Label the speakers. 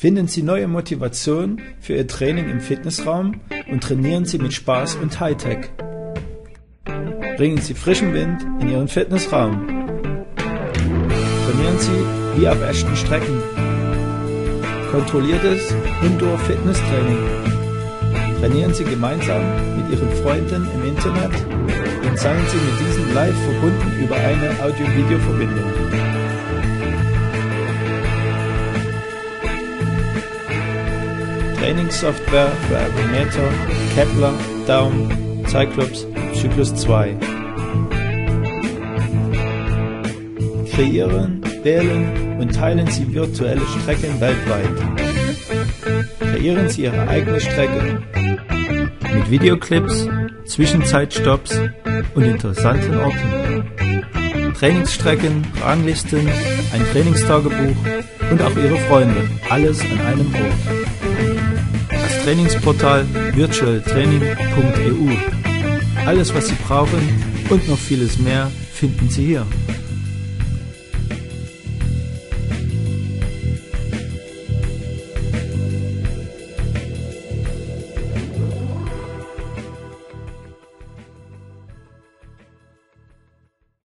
Speaker 1: Finden Sie neue Motivation für Ihr Training im Fitnessraum und trainieren Sie mit Spaß und Hightech. Bringen Sie frischen Wind in Ihren Fitnessraum. Trainieren Sie wie auf echten Strecken. Kontrolliertes Indoor-Fitnesstraining. Trainieren Sie gemeinsam mit Ihren Freunden im Internet und seien Sie mit diesen live verbunden über eine Audio-Video-Verbindung. Trainingssoftware für Ergometer, Kepler, Daum, Cyclops, Cyclus 2. Kreieren, wählen und teilen Sie virtuelle Strecken weltweit. Kreieren Sie Ihre eigene Strecke mit Videoclips, Zwischenzeitstopps und interessanten Orten. Trainingsstrecken, Ranglisten, ein Trainingstagebuch und auch Ihre Freunde, alles an einem Ort. Das Trainingsportal virtualtraining.eu. Alles, was Sie brauchen und noch vieles mehr, finden Sie hier.